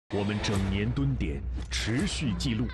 我们整年蹲点，持续记录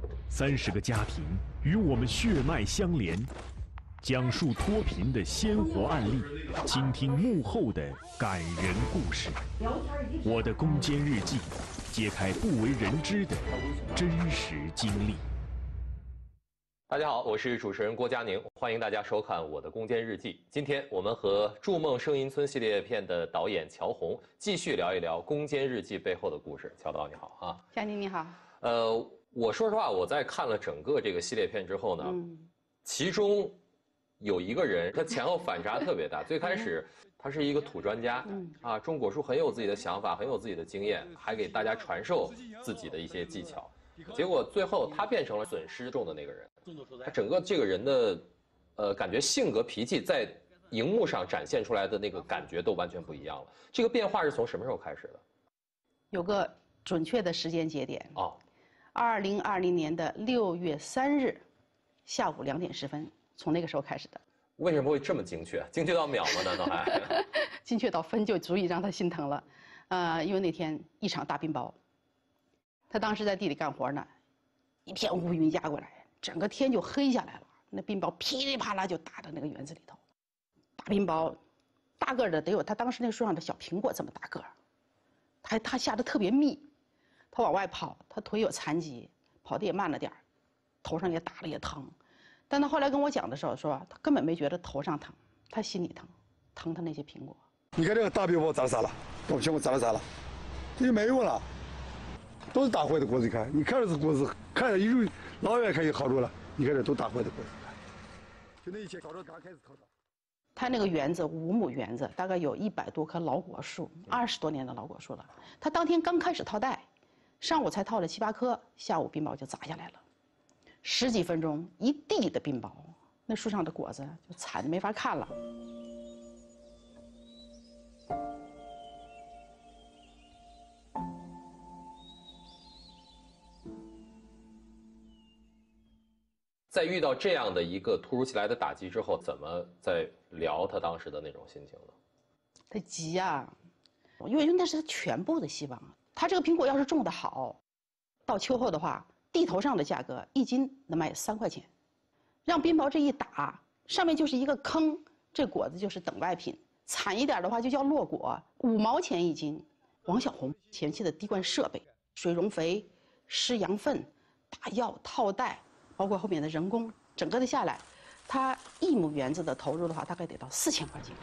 30个家庭与我们血脉相连，讲述脱贫的鲜活案例，倾听幕后的感人故事。我的攻坚日记，揭开不为人知的真实经历。 大家好，我是主持人郭佳宁，欢迎大家收看《我的攻坚日记》。今天我们和《筑梦声音村》系列片的导演乔红继续聊一聊《攻坚日记》背后的故事。乔导你好啊， 佳宁你好。 我说实话，我在看了整个这个系列片之后呢，其中有一个人他前后反差特别大。最开始他是一个土专家，种果树很有自己的想法，很有自己的经验，还给大家传授自己的一些技巧。结果最后他变成了损失重的那个人，他整个这个人的感觉性格脾气在荧幕上展现出来的那个感觉都完全不一样了。这个变化是从什么时候开始的？ 有个准确的时间节点哦 ，2020年的6月3日下午2点10分，从那个时候开始的。 为什么会这么精确？精确到秒吗？难道还？ 精确到分就足以让他心疼了。因为那天一场大冰雹。他当时在地里干活呢，一片乌云压过来，整个天就黑下来了。那冰雹噼里啪啦就打到那个园子里头，大冰雹，大个的得有他当时那树上的小苹果这么大个儿。他下得特别密，他往外跑，他腿有残疾，跑得也慢了点儿，头上也打了也疼。但他后来跟我讲的时候说，他根本没觉得头上疼，他心里疼，疼他那些苹果。 你看这个大冰雹咋了咋了？大苹果咋了咋了？这就没用了。都是打坏的果子，你看，你看着这果子，看着一路老远看就好多了。你看这都打坏的果子，就那一切搞到刚开始搞到。 他那个园子5亩园子，大概有100多棵老果树，20多年的老果树了。他当天刚开始套袋，上午才套了7、8棵，下午冰雹就砸下来了，10几分钟，一地的冰雹，那树上的果子就惨得没法看了。 在遇到这样的一个突如其来的打击之后，怎么在聊他当时的那种心情呢？ 他急呀，因为那是他全部的希望。他这个苹果要是种得好，到秋后的话，地头上的价格1斤能卖3块钱。让冰雹这一打，上面就是一个坑，这果子就是等外品。惨一点的话就叫落果，5毛钱1斤。王小红前期的滴灌设备、水溶肥、施羊粪、打药、套袋。包括后面的人工，整个的下来，他1亩园子的投入的话，大概得到4000块钱。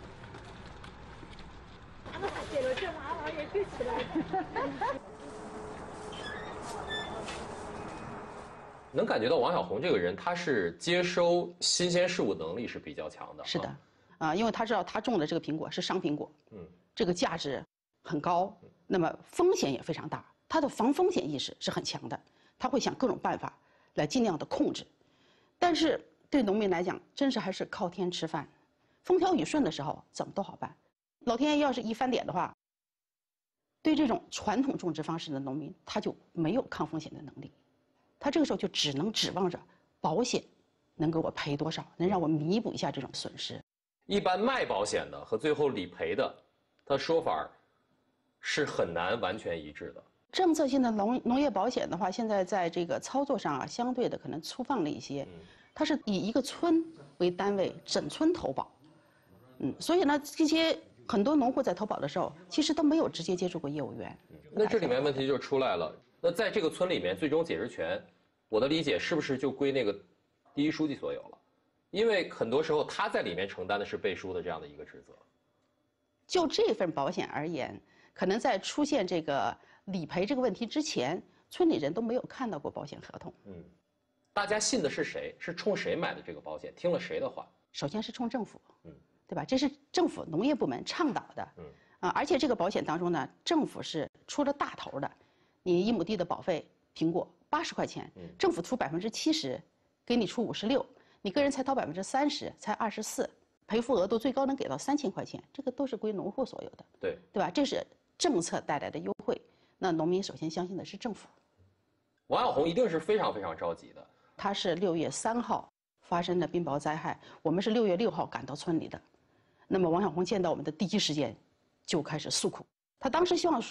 能感觉到王小红这个人，他是接收新鲜事物能力是比较强的。 是的，因为他知道他种的这个苹果是商苹果，这个价值很高，那么风险也非常大，他的防风险意识是很强的，他会想各种办法来尽量的控制。但是对农民来讲，真是还是靠天吃饭，风调雨顺的时候怎么都好办。老天爷要是一翻脸的话，对这种传统种植方式的农民，他就没有抗风险的能力，他这个时候就只能指望着保险能给我赔多少，能让我弥补一下这种损失。 一般卖保险的和最后理赔的，他说法是很难完全一致的。 政策性的农业保险的话，现在在这个操作上相对的可能粗放了一些，它是以一个村为单位，整村投保，所以呢，这些很多农户在投保的时候，其实都没有直接接触过业务员。 那这里面问题就出来了，那在这个村里面，最终解释权，我的理解是不是就归那个第一书记所有了？因为很多时候他在里面承担的是背书的这样的一个职责。 就这份保险而言，可能在出现这个理赔这个问题之前，村里人都没有看到过保险合同。 大家信的是谁？是冲谁买的这个保险？听了谁的话？ 首先是冲政府，对吧？这是政府农业部门倡导的，而且这个保险当中呢，政府是出了大头的，你1亩地的保费，苹果80块钱，政府出70%，给你出56%，你个人才掏30%，才24%，赔付额度最高能给到3000块钱，这个都是归农户所有的，对吧？这是政策带来的优惠。那农民首先相信的是政府。 王小红一定是非常非常着急的。 他是6月3号发生的冰雹灾害，我们是6月6号赶到村里的。那么王小红见到我们的第一时间就开始诉苦，他当时希望说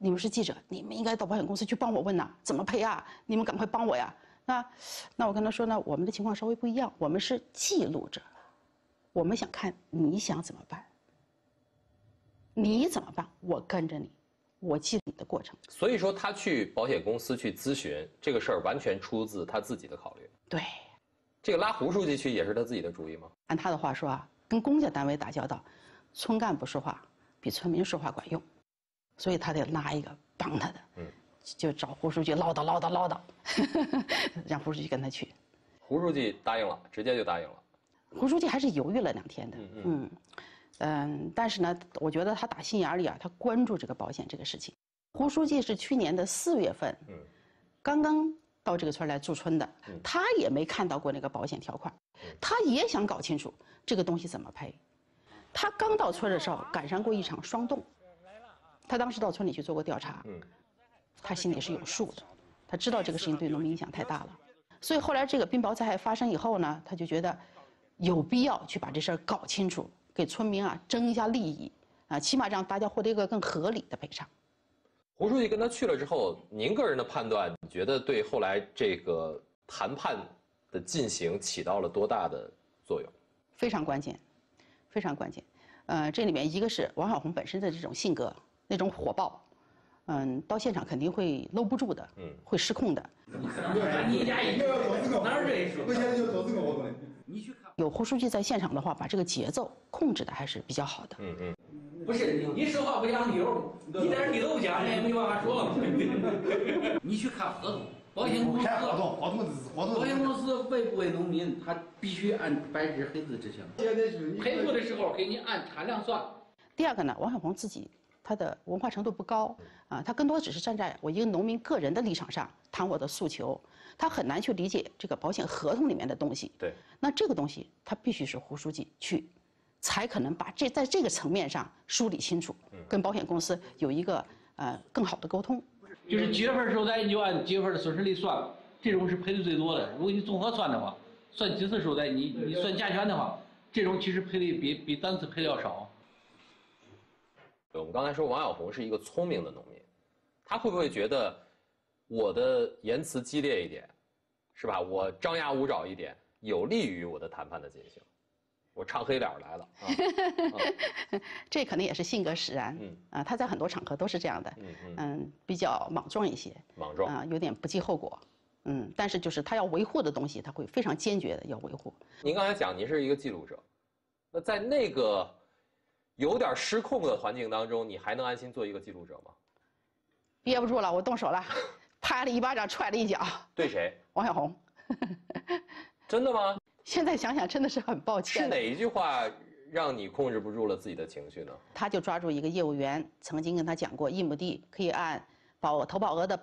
你们是记者，你们应该到保险公司去帮我问呐，怎么赔啊？你们赶快帮我呀！那我跟他说呢，我们的情况稍微不一样，我们是记录者，我们想看你想怎么办，你怎么办，我跟着你，我记录你的过程。 所以说，他去保险公司去咨询这个事儿，完全出自他自己的考虑。 对， 这个拉胡书记去也是他自己的主意吗？ 按他的话说啊，跟公家单位打交道，村干部说话比村民说话管用，所以他得拉一个帮他的，就找胡书记唠叨，让胡书记跟他去。 胡书记答应了，直接就答应了。 胡书记还是犹豫了2天的，但是呢，我觉得他打心眼里啊，他关注这个保险这个事情。胡书记是去年的4月份，刚刚到这个村来驻村的，他也没看到过那个保险条款，他也想搞清楚这个东西怎么赔。他刚到村的时候赶上过一场霜冻，他当时到村里去做过调查，他心里是有数的，他知道这个事情对农民影响太大了，所以后来这个冰雹灾害发生以后呢，他就觉得有必要去把这事儿搞清楚，给村民啊争一下利益啊，起码让大家获得一个更合理的赔偿。 胡书记跟他去了之后，您个人的判断，你觉得对后来这个谈判的进行起到了多大的作用？ 非常关键，非常关键。这里面一个是王小红本身的这种性格，那种火爆，到现场肯定会搂不住的，会失控的。 你家一哪儿认识？ 我现在就做这个活动的。 你去看。 有胡书记在现场的话，把这个节奏控制的还是比较好的。 不是你说话不讲理由，一点理都不讲，也没办法说。你去看合同，保险公司保险公司为不为农民，他必须按白纸黑字执行。赔付的时候给你按产量算。 第二个呢，王小红自己他的文化程度不高啊，他更多只是站在我一个农民个人的立场上谈我的诉求，他很难去理解这个保险合同里面的东西。 对， 那这个东西他必须是胡书记去，才可能把在这个层面上梳理清楚，跟保险公司有一个更好的沟通。 就是几月份受灾你就按几月份的损失率算，这种是赔的最多的。如果你综合算的话，算几次受灾，你算加权的话，这种其实赔的比单次赔的要少。 我们刚才说王小红是一个聪明的农民，他会不会觉得我的言辞激烈一点，是吧？我张牙舞爪一点，有利于我的谈判的进行？我唱黑脸来了啊！ 这可能也是性格使然，他在很多场合都是这样的，比较莽撞一些，有点不计后果，但是就是他要维护的东西，他会非常坚决的要维护。 您刚才讲您是一个记录者，那在那个有点失控的环境当中，你还能安心做一个记录者吗？ 憋不住了，我动手了，拍了一巴掌，踹了一脚。 对谁？ 王小红。 真的吗？ 现在想想真的是很抱歉。 是哪一句话让你控制不住了自己的情绪呢？ 他就抓住一个业务员曾经跟他讲过，1亩地可以按投保额的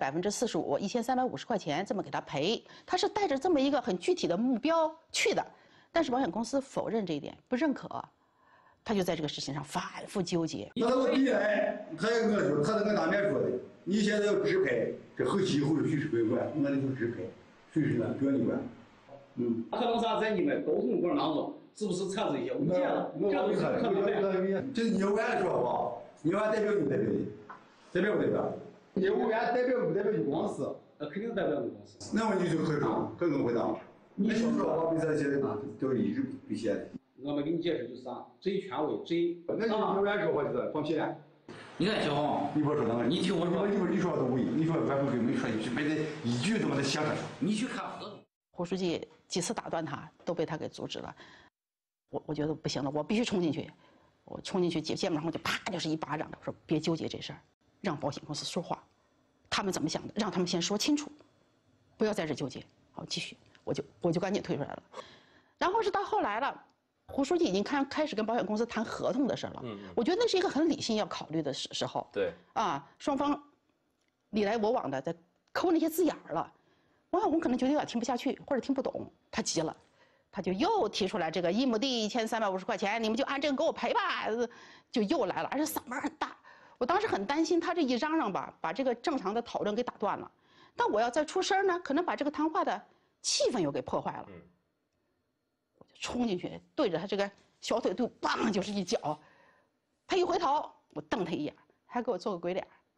45%，1350块钱这么给他赔。他是带着这么一个很具体的目标去的，但是保险公司否认这一点，不认可。他就在这个事情上反复纠结。 那我第来，他也跟我说，他是跟当面说的，你现在要直赔，这后期以后谁是归管，我那就直赔，谁是呢？不要你管。 可能啥在你们沟通过程当中，是不是产生一些误解了？ 这是业务员说话，业务员代表你代表你，代表不代表？业务员代表不代表你公司？ 肯定代表你公司。 那问题就很重，很回答。你说话比这些都一直不写的。 我们给你解释就是啥，贼权威贼。 那业务员说话就是放屁。 你看小红， 你别说那个， 你听我说， 你说都无意，你说俺不给没说一句，没得一句都没得想上。 你去看合同。 胡书记几次打断他，都被他给阻止了。我觉得不行了，我必须冲进去。我冲进去肩膀上我就啪就是一巴掌，我说别纠结这事儿，让保险公司说话，他们怎么想的，让他们先说清楚，不要在这纠结。好，继续，我就赶紧退出来了。然后是到后来了，胡书记已经开始跟保险公司谈合同的事了。我觉得那是一个很理性要考虑的时候。 对。 双方你来我往的在抠那些字眼儿了。王小红可能觉得有点听不下去，或者听不懂，他急了，他就又提出来这个1亩地1350块钱，你们就按这个给我赔吧，就又来了，而且嗓门很大。我当时很担心他这一嚷嚷吧，把这个正常的讨论给打断了。但我要再出声呢，可能把这个谈话的气氛又给破坏了。我就冲进去，对着他这个小腿肚，梆就是一脚。他一回头，我瞪他一眼，还给我做个鬼脸。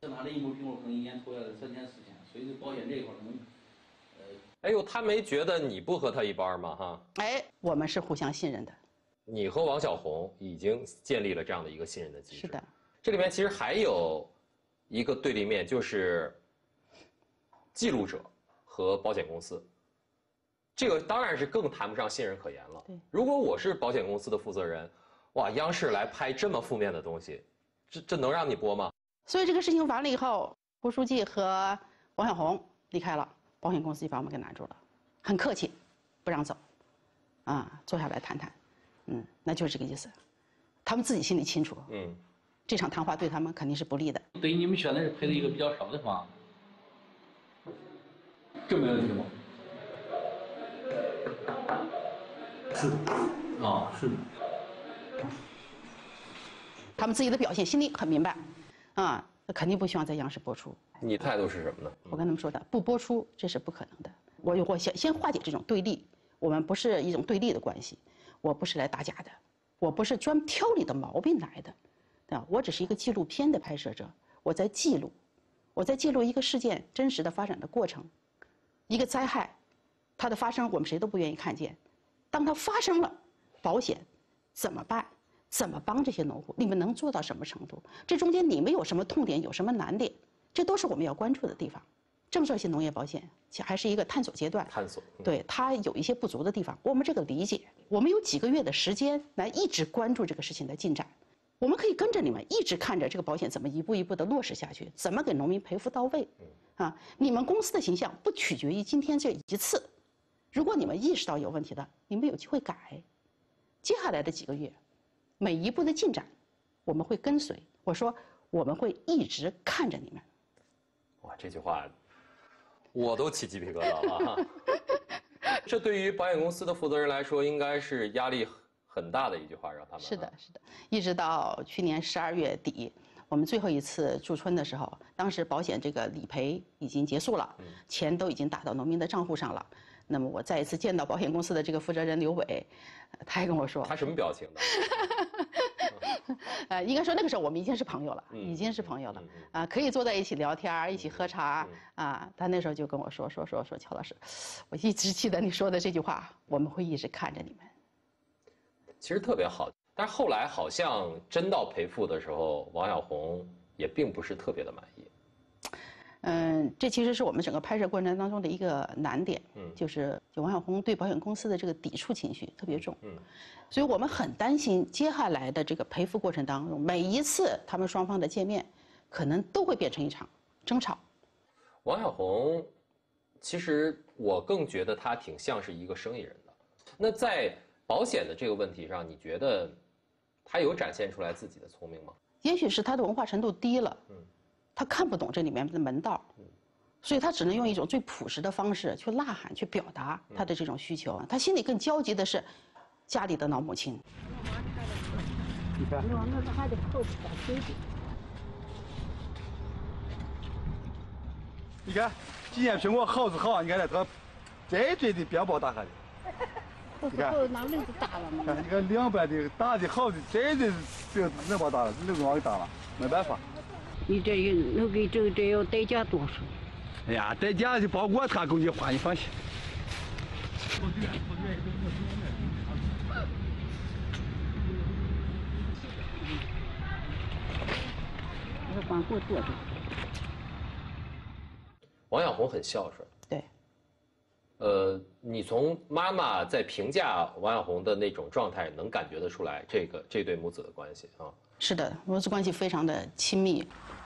拿这一亩苹果可能一年投下来3000-4000，所以这保险这一块可能， 哎呦，他没觉得你不和他一班吗？哈， 哎，我们是互相信任的。 你和王小红已经建立了这样的一个信任的机制。 是的， 这里面其实还有一个对立面，就是记录者和保险公司。这个当然是更谈不上信任可言了。 对， 如果我是保险公司的负责人，哇，央视来拍这么负面的东西，这能让你播吗？ 所以这个事情完了以后，胡书记和王小红离开了，保险公司就把我们给拦住了，很客气，不让走，坐下来谈谈，那就是这个意思，他们自己心里清楚，这场谈话对他们肯定是不利的。 对于你们选的是赔的一个比较少的方案，这没问题吗？是，是。 他们自己的表现心里很明白，肯定不希望在央视播出。 你态度是什么呢？ 我跟他们说的，不播出这是不可能的。我先化解这种对立，我们不是一种对立的关系，我不是来打假的，我不是专挑你的毛病来的，对吧？我只是一个纪录片的拍摄者，我在记录一个事件真实的发展的过程，一个灾害，它的发生我们谁都不愿意看见，当它发生了，保险怎么办？怎么帮这些农户？你们能做到什么程度？这中间你们有什么痛点，有什么难点？这都是我们要关注的地方。郑州一些农业保险其实还是一个探索阶段，对它有一些不足的地方，我们这个理解。我们有几个月的时间来一直关注这个事情的进展，我们可以跟着你们一直看着这个保险怎么一步一步的落实下去，怎么给农民赔付到位。你们公司的形象不取决于今天这一次，如果你们意识到有问题的，你们有机会改。接下来的几个月，每一步的进展，我们会跟随。我说我们会一直看着你们。 哇，这句话我都起鸡皮疙瘩了。这对于保险公司的负责人来说，应该是压力很大的一句话，让他们。 是的，是的。一直到去年12月底，我们最后一次驻村的时候，当时保险这个理赔已经结束了，钱都已经打到农民的账户上了。那么我再一次见到保险公司的这个负责人刘伟，他还跟我说， 他什么表情呢？ 应该说那个时候我们已经是朋友了，可以坐在一起聊天，一起喝茶他那时候就跟我说，乔老师，我一直记得你说的这句话，我们会一直看着你们。 其实特别好，但是后来好像真到赔付的时候，王小红也并不是特别的满意。 这其实是我们整个拍摄过程当中的一个难点，就是王小红对保险公司的这个抵触情绪特别重，所以我们很担心接下来的这个赔付过程当中，每一次他们双方的见面，可能都会变成一场争吵。 王小红，其实我更觉得他挺像是一个生意人的。那在保险的这个问题上，你觉得他有展现出来自己的聪明吗？ 也许是他的文化程度低了，他看不懂这里面的门道，所以他只能用一种最朴实的方式去呐喊、去表达他的这种需求。他心里更焦急的是家里的老母亲。 你看，你看，今年苹果好是好，你看这这堆的边包打下来，你看， 拿轮子打了吗？ 看你看两边的打的好的，这能把打了，能往里打了，没办法。 你这能给这要代价多少？ 哎呀，代价就包括他给你花，你放心。 我管够多少？ 王小红很孝顺。 对。 你从妈妈在评价王小红的那种状态，能感觉得出来这对母子的关系啊。 是的，母子关系非常的亲密。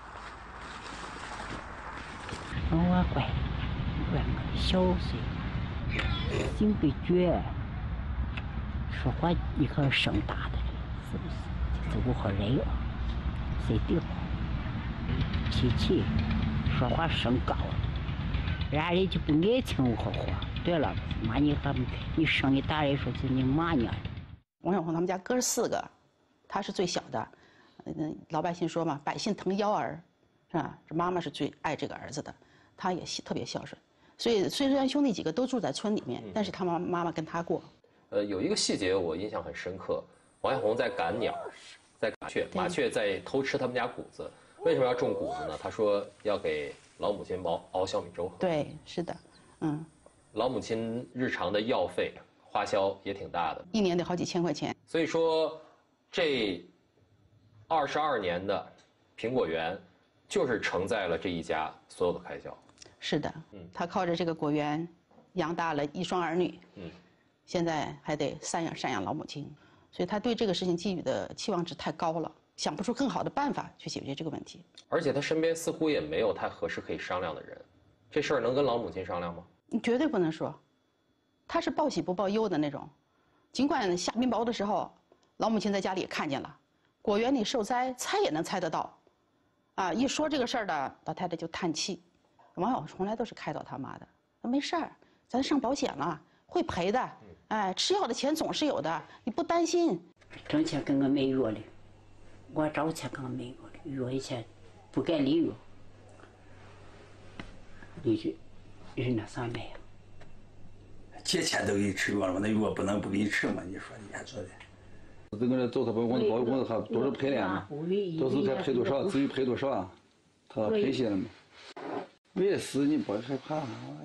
我乖，小岁，心被倔，说话你看声大的，是不是？就是我好人啊，谁对好？脾气，说话声高，让人就不爱听我好话。对了，骂你还你声音大人说是你骂你。 王小红他们家哥4个，他是最小的。老百姓说嘛，百姓疼幺儿，是吧？这妈妈是最爱这个儿子的，他也特别孝顺。所以虽然兄弟几个都住在村里面，但是他妈妈跟他过。 有一个细节我印象很深刻，王小红在赶鸟，在赶雀，麻雀在偷吃他们家谷子。 为什么要种谷子呢？他说要给老母亲熬小米粥。 对，是的， 老母亲日常的药费花销也挺大的 ，1年得好几千块钱。 所以说，这22年的苹果园，就是承载了这一家所有的开销。 是的，他靠着这个果园，养大了1双儿女，现在还得赡养老母亲，所以他对这个事情寄予的期望值太高了，想不出更好的办法去解决这个问题。 而且他身边似乎也没有太合适可以商量的人，这事儿能跟老母亲商量吗？ 你绝对不能说，他是报喜不报忧的那种。尽管下冰雹的时候，老母亲在家里也看见了，果园里受灾，猜也能猜得到。一说这个事儿的，老太太就叹气。王小从来都是开导他妈的，没事儿，咱上保险了，会赔的。吃药的钱总是有的，你不担心。 挣钱跟我买药的，我找钱跟我买药的，药以前不敢领药，你这人那啥买呀？ 借钱都给你吃药了，那药不能不给你吃吗？你说你还说的？ 这个走他不问他多少赔了嘛？到时候他赔多少，至于赔多少，他赔些了嘛？没事，你不害怕。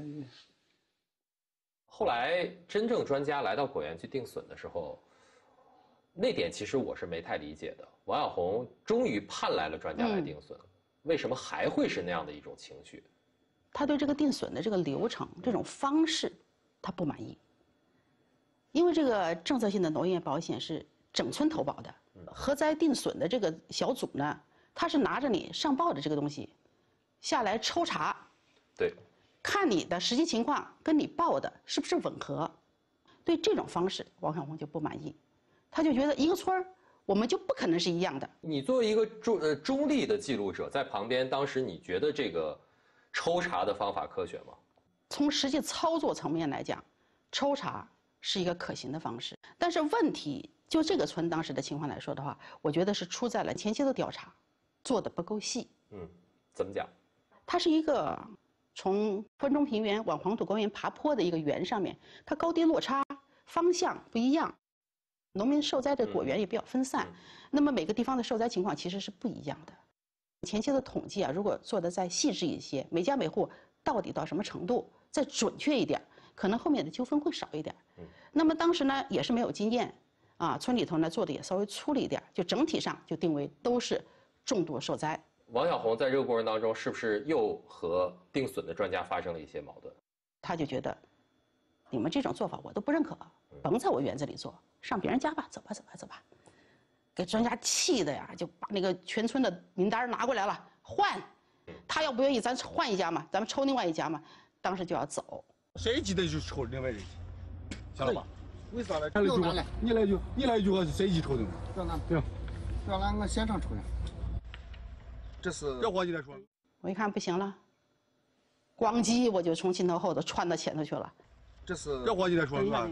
后来真正专家来到果园去定损的时候，那点其实我是没太理解的。王小红终于盼来了专家来定损，为什么还会是那样的一种情绪？ 他对这个定损的这个流程、这种方式，他不满意。因为这个政策性的农业保险是整村投保的，核灾定损的这个小组呢，他是拿着你上报的这个东西下来抽查， 对， 看你的实际情况跟你报的是不是吻合。对这种方式，王小红就不满意，他就觉得一个村儿我们就不可能是一样的。 你作为一个中立的记录者，在旁边，当时你觉得这个抽查的方法科学吗？ 从实际操作层面来讲，抽查是一个可行的方式，但是问题就这个村当时的情况来说的话，我觉得是出在了前期的调查做的不够细。 怎么讲？ 它是一个从关中平原往黄土高原爬坡的一个园上面，它高低落差、方向不一样，农民受灾的果园也比较分散，那么每个地方的受灾情况其实是不一样的。前期的统计如果做得再细致一些，每家每户到底到什么程度，再准确一点，可能后面的纠纷会少一点。那么当时呢也是没有经验村里头呢做的也稍微粗了一点，就整体上就定为都是重度受灾。 王小红在这个过程当中，是不是又和定损的专家发生了一些矛盾？ 他就觉得，你们这种做法我都不认可，甭在我园子里做，上别人家吧，走吧，走吧，走吧。给专家气的呀，就把那个全村的名单拿过来了，换。他要不愿意，咱换一家嘛，咱们抽另外一家嘛。当时就要走。 谁急的就抽另外一家，晓得吧？ 为啥呢？ 你来一句话是谁急抽的？ 让咱对， 让咱我现场抽的。这是这话你再说。 我一看不行了，咣叽我就从镜头后头窜到前头去了。 这是这话你再说是吧？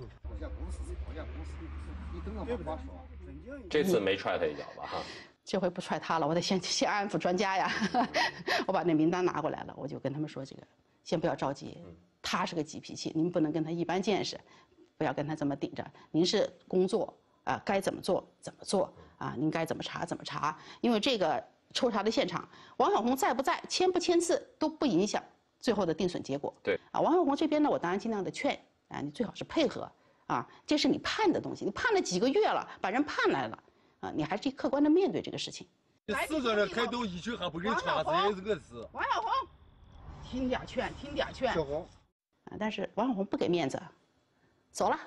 这次没踹他一脚吧？哈， 这回不踹他了，我得先安抚专家呀。我把那名单拿过来了，我就跟他们说这个，先不要着急，他是个急脾气，您不能跟他一般见识，不要跟他这么顶着。您是工作该怎么做怎么做您该怎么查怎么查，因为这个抽查的现场，王小红在不在，签不签字都不影响最后的定损结果。 对王小红这边呢，我当然尽量的劝你最好是配合这是你判的东西，你判了几个月了，把人判来了你还是客观的面对这个事情。 死在这开刀一句还不给查，这也是个事。 王小红，听点劝，听点劝。 小红但是王小红不给面子，走了。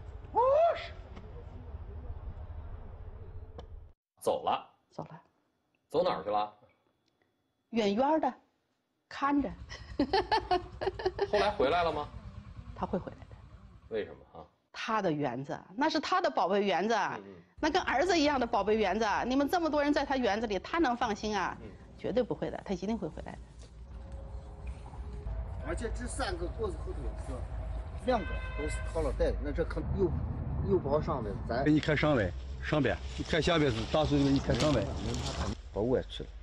走了。 走了。 走哪儿去了？ 远远的，看着。 后来回来了吗？ 他会回来的。 为什么他的园子那是他的宝贝园子，那跟儿子一样的宝贝园子。你们这么多人在他园子里，他能放心绝对不会的，他一定会回来的。 而且这3个果子后头是2个都是套了袋的，那这可有包上的，咱给你看上边，你看下边是大水的，你看上边。 把我也吃了。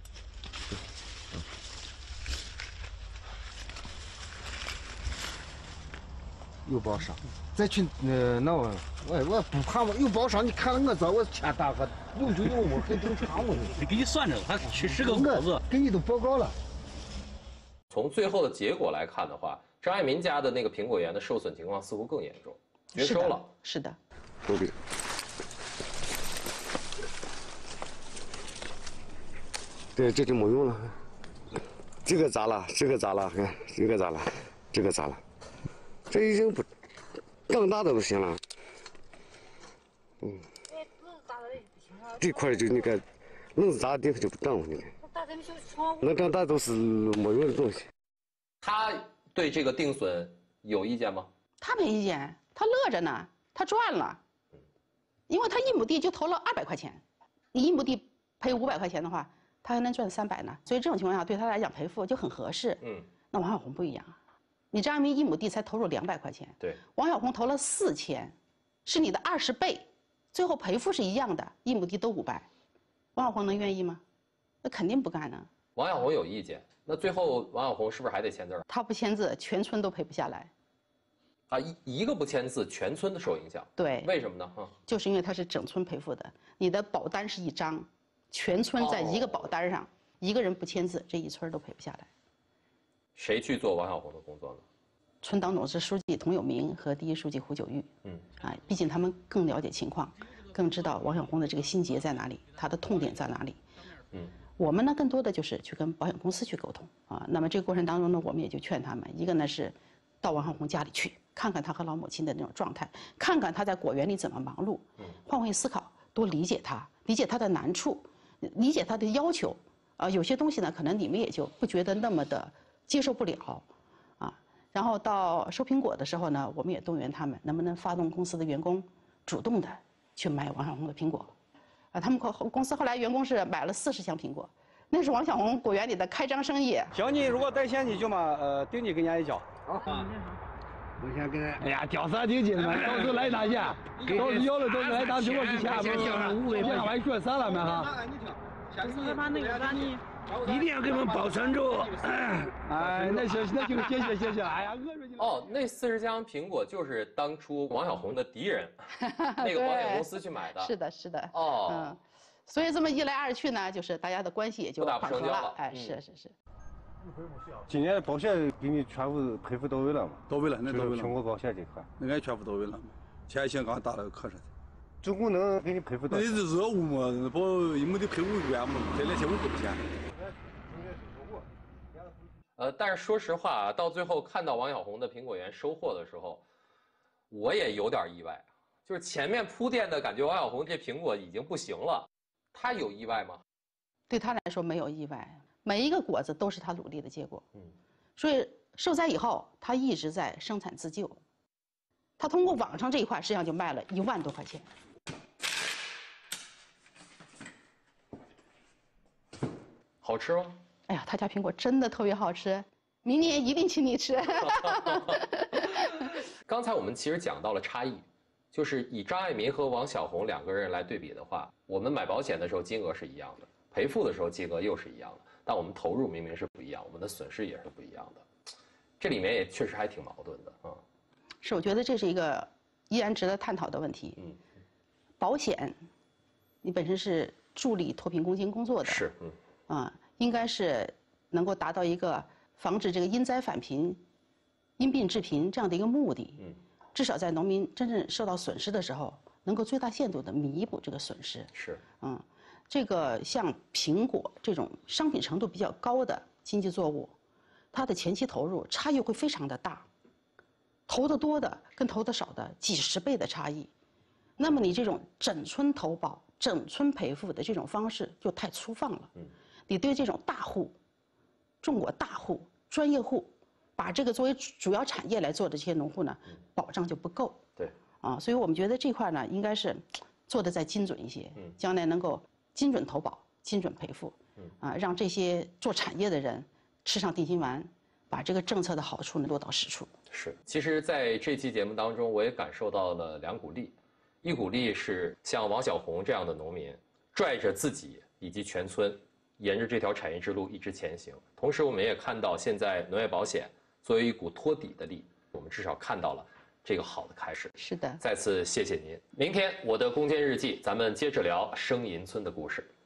有保伤，再去那我不怕嘛，有保伤，你看了我这我钱大个有就有嘛，很正常嘛。 给你算着，他去10个果子， 给你都报告了。 从最后的结果来看的话，张爱民家的那个苹果园的受损情况似乎更严重，绝收了。 是的。 这就没用了。这个砸了，这个砸了，看这个砸了，这个砸了，这已经不长大的不行了。这块就你看，愣是砸地就不长了，你看。能长大都是没用的东西。 他对这个定损有意见吗？ 他没意见，他乐着呢，他赚了，因为他1亩地就投了200块钱，你1亩地赔500块钱的话，他还能赚300呢，所以这种情况下对他来讲赔付就很合适。那王小红不一样，你张爱民1亩地才投入200块钱， 对， 王小红投了4000，是你的20倍，最后赔付是一样的，1亩地都500，王小红能愿意吗？那肯定不干呢。 王小红有意见，那最后王小红是不是还得签字？ 他不签字，全村都赔不下来。 啊，一个不签字，全村都受影响。 对， 为什么呢？ 就是因为他是整村赔付的，你的保单是1张，全村在一个保单上，一个人不签字，这一村都赔不下来。 谁去做王小红的工作呢？ 村党总支书记童有明和第1书记胡九玉。毕竟他们更了解情况，更知道王小红的这个心结在哪里，他的痛点在哪里。我们呢，更多的就是去跟保险公司去沟通啊。那么这个过程当中呢，我们也就劝他们，一个呢是到王小红家里去，看看他和老母亲的那种状态，看看他在果园里怎么忙碌，换位思考，多理解他，理解他的难处，理解他的要求。有些东西呢，可能你们也就不觉得那么的接受不了，然后到收苹果的时候呢，我们也动员他们，能不能发动公司的员工主动的去买王小红的苹果。他们公司后来员工是买了40箱苹果，那是王小红果园里的开张生意。 行，你如果带钱你就嘛，定金给人家一交。 我先跟哎呀，掉3斤嘛，到时候来拿去，到时候要了到时候来拿苹果之前不是500块钱算了嘛哈。 就是把那个啥你一定要给我们保存住。 哎，那行，谢谢。哎呀， 那40箱苹果就是当初王小红的敌人，那个保险公司去买的。 是的。所以这么一来二去呢，就是大家的关系也就缓和了。哎，是。 今年保险给你全部赔付到位了嘛？ 到位了，那到位了。 苹果保险这块， 那俺全部到位了。前线刚打了个瞌睡。 总共能给你赔付多少？ 那是热物嘛，保1亩地赔5万嘛，赔2500块钱。 但是说实话，到最后看到王小红的苹果园收获的时候，我也有点意外。就是前面铺垫的感觉，王小红这苹果已经不行了，他有意外吗？ 对他来说没有意外，每一个果子都是他努力的结果。所以受灾以后，他一直在生产自救。他通过网上这一块，实际上就卖了1万多块钱。 好吃吗？ 哎呀，他家苹果真的特别好吃，明年一定请你吃。 刚才我们其实讲到了差异，就是以张爱民和王小红2个人来对比的话，我们买保险的时候金额是一样的，赔付的时候金额又是一样的，但我们投入明明是不一样，我们的损失也是不一样的，这里面也确实还挺矛盾的啊。 是，我觉得这是一个依然值得探讨的问题。保险，你本身是助力脱贫攻坚工作的， 是， 应该是能够达到一个防止这个因灾返贫、因病致贫这样的一个目的。至少在农民真正受到损失的时候，能够最大限度的弥补这个损失。 是， 这个像苹果这种商品程度比较高的经济作物，它的前期投入差异会非常的大，投得多的跟投得少的几10倍的差异。那么你这种整村投保、整村赔付的这种方式就太粗放了。你对这种大户、种果大户、专业户，把这个作为主要产业来做的这些农户呢，保障就不够。 对， 所以我们觉得这块呢，应该是做得再精准一些，将来能够精准投保、精准赔付，让这些做产业的人吃上定心丸，把这个政策的好处呢落到实处。 是，其实在这期节目当中，我也感受到了2股力，一股力是像王小红这样的农民，拽着自己以及全村，沿着这条产业之路一直前行。同时，我们也看到现在农业保险作为一股托底的力，我们至少看到了这个好的开始。 是的， 再次谢谢您。明天我的攻坚日记，咱们接着聊生银村的故事。